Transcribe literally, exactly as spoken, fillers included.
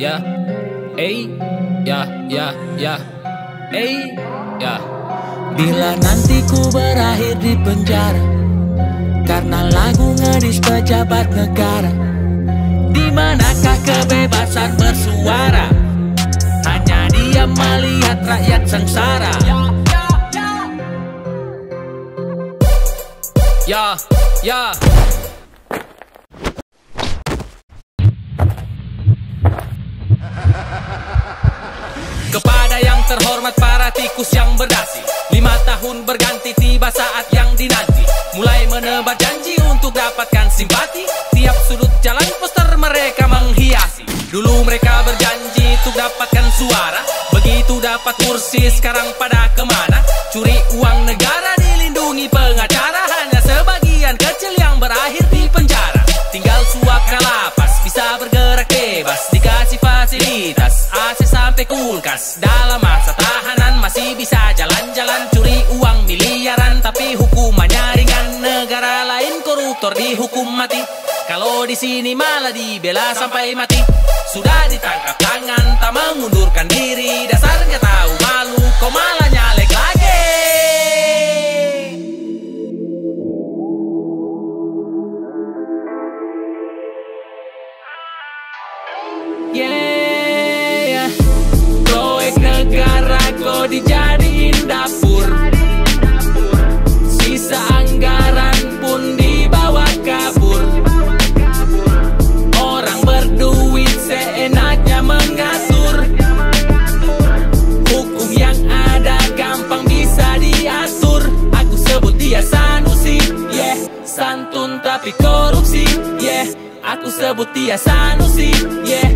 ya, ey, ya, ya, ya, ey, ya. Bila nanti ku berakhir di penjara karena lagu ngedis pejabat negara, di manakah kebebasan bersuara? Hanya dia melihat rakyat sengsara. Ya, ya. Kepada yang terhormat para tikus yang berdasi, lima tahun berganti tiba saat yang dinanti. Mulai menebar janji untuk dapatkan simpati, tiap sudut jalan poster mereka menghiasi. Dulu mereka berjanji untuk dapatkan suara, begitu dapat kursi sekarang pada kemana? Curi uang negara dilindungi pengacara, hanya sebagian kecil yang berakhir di penjara. Tinggal suap kalapas, bisa bergerak bebas, dikasih fasilitas A C sampai kulkas. Dalam masa tahanan masih bisa jalan-jalan, curi uang miliaran tapi hukumannya ringan. Negara lain koruptor dihukum mati, kalau di sini malah dibela sampai mati. Sudah ditangkap tangan, tak mengundurkan diri, dasar nggak tahu malu, kau malah nyalek lagi. Yeah, proyek negara kok dijadiin dapur, sisa anggaran pun dibawa kabur. Orang berduit seenaknya mengatur, hukum yang ada gampang bisa diatur. Aku sebut dia Sanusi, yeah, santun tapi korupsi, yeah. Aku sebut dia Sanusi, yeah,